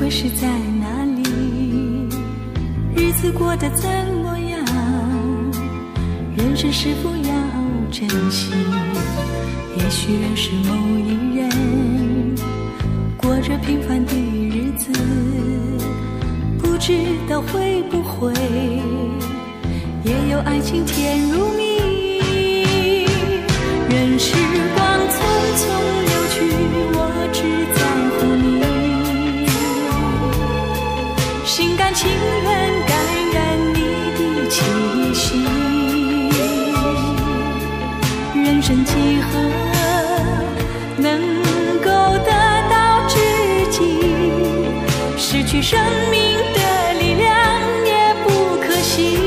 会是在哪里？日子过得怎么样？人生是否要珍惜？也许认识某一人，过着平凡的日子，不知道会不会也有爱情甜如蜜。任时光匆匆流去，我只在乎你，心甘情愿感染你的气息。人生几何能够得到知己？失去生命的力量也不可惜。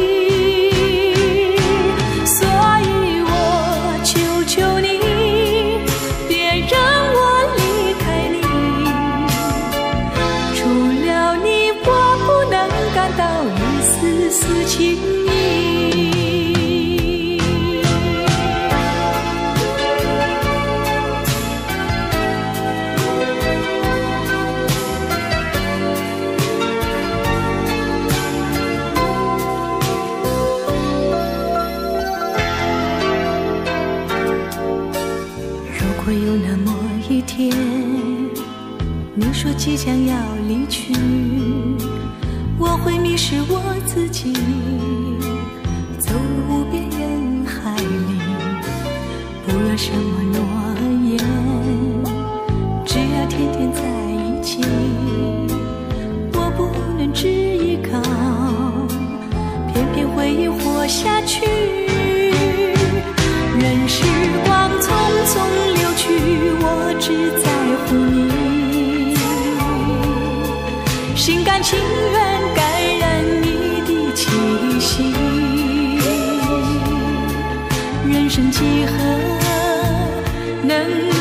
丝情意。如果有那么一天，你说即将要离去，我会迷失我自己，走入无边人海里，不要什么诺言，只要天天在一起。我不能只依靠，偏偏回忆活下去。任时光匆匆流去，我只在乎你，心甘情愿感染你的气息。人生几何能